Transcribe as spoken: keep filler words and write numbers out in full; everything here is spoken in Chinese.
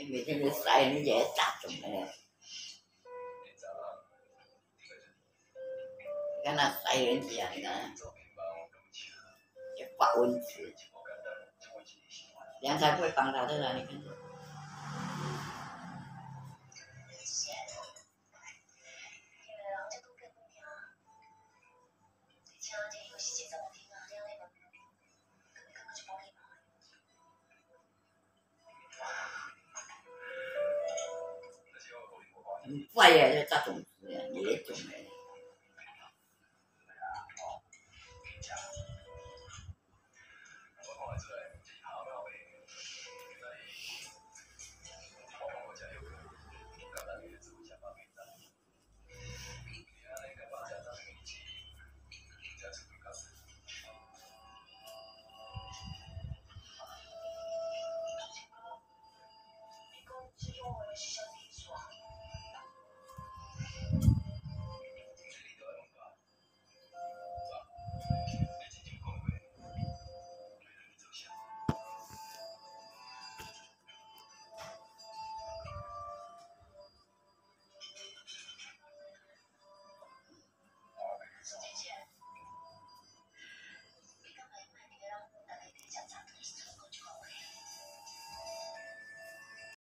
你每天都晒，人家也咋种的？你看那晒人家，你看，也发蚊子，凉菜不会帮他的啦，你看。很怪呀，这咋种子呀？也种了。